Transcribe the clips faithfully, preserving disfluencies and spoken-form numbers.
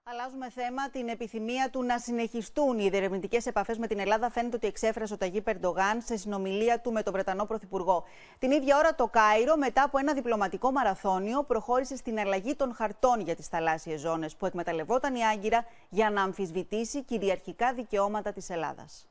Αλλάζουμε θέμα. Την επιθυμία του να συνεχιστούν οι διερευνητικές επαφές με την Ελλάδα φαίνεται ότι εξέφρασε ο Ταγίπ Ερντογάν σε συνομιλία του με τον Βρετανό Πρωθυπουργό. Την ίδια ώρα το Κάιρο, μετά από ένα διπλωματικό μαραθώνιο, προχώρησε στην αλλαγή των χαρτών για τις θαλάσσιες ζώνες που εκμεταλλευόταν η Άγκυρα για να αμφισβητήσει κυριαρχικά δικαιώματα της Ελλάδας.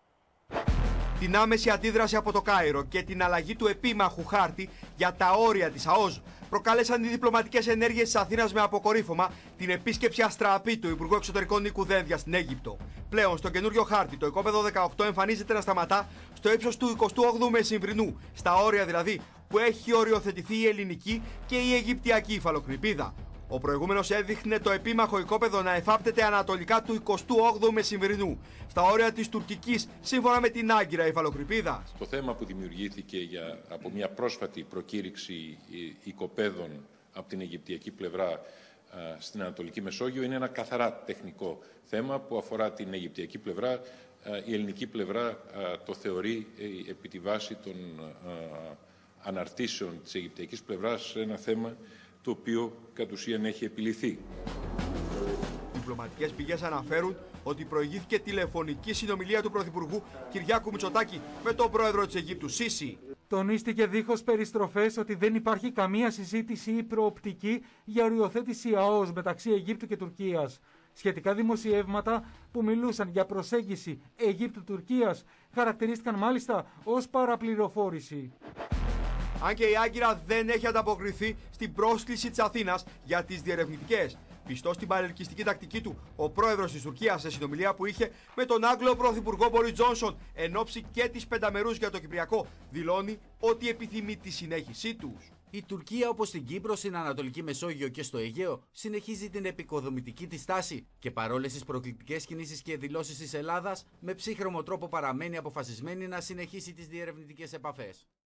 Την άμεση αντίδραση από το Κάιρο και την αλλαγή του επίμαχου χάρτη για τα όρια της ΑΟΣ προκάλεσαν οι διπλωματικές ενέργειες της Αθήνας με αποκορύφωμα την επίσκεψη αστραπή του Υπουργού Εξωτερικών Νίκου Δένδια στην Αίγυπτο. Πλέον, στο καινούριο χάρτη, το οικόπεδο δεκαοκτώ εμφανίζεται να σταματά στο ύψος του εικοστού όγδοου μεσημβρινού, στα όρια δηλαδή που έχει οριοθετηθεί η ελληνική και η αιγυπτιακή υφαλοκρηπίδα. Ο προηγούμενος έδειχνε το επίμαχο οικόπεδο να εφάπτεται ανατολικά του εικοστού όγδοου μεσημβρινού, στα όρια της τουρκικής, σύμφωνα με την Άγκυρα υφαλοκρηπίδας. Το θέμα που δημιουργήθηκε για, από μια πρόσφατη προκήρυξη οικοπαίδων από την αιγυπτιακή πλευρά α, στην Ανατολική Μεσόγειο είναι ένα καθαρά τεχνικό θέμα που αφορά την αιγυπτιακή πλευρά. Α, η ελληνική πλευρά α, το θεωρεί ε, επί τη βάση των α, αναρτήσεων της αιγυπτιακής πλευράς ένα θέμα το οποίο κατ' ουσίαν έχει επιληθεί. Οι διπλωματικές πηγές αναφέρουν ότι προηγήθηκε τηλεφωνική συνομιλία του Πρωθυπουργού Κυριάκου Μητσοτάκη με τον πρόεδρο της Αιγύπτου Σίση. Τονίστηκε δίχως περιστροφές ότι δεν υπάρχει καμία συζήτηση ή προοπτική για οριοθέτηση ΑΟΣ μεταξύ Αιγύπτου και Τουρκίας. Σχετικά δημοσιεύματα που μιλούσαν για προσέγγιση Αιγύπτου-Τουρκίας χαρακτηρίστηκαν μάλιστα ως παραπληροφόρηση. Αν και η Άγκυρα δεν έχει ανταποκριθεί στην πρόσκληση της Αθήνας για τις διερευνητικές. Πιστός στην παρελκυστική τακτική του, ο πρόεδρος της Τουρκίας, σε συνομιλία που είχε με τον Άγγλο Πρωθυπουργό Μπόρις Τζόνσον εν ώψη και της πενταμερούς για το Κυπριακό, δηλώνει ότι επιθυμεί τη συνέχισή τους. Η Τουρκία, όπως στην Κύπρο, στην Ανατολική Μεσόγειο και στο Αιγαίο, συνεχίζει την επικοδομητική της στάση και παρόλες τις προκλητικές κινήσεις και δηλώσεις της Ελλάδας, με ψύχρωμο τρόπο παραμένει αποφασισμένη να συνεχίσει τις διερευνητικές επαφές.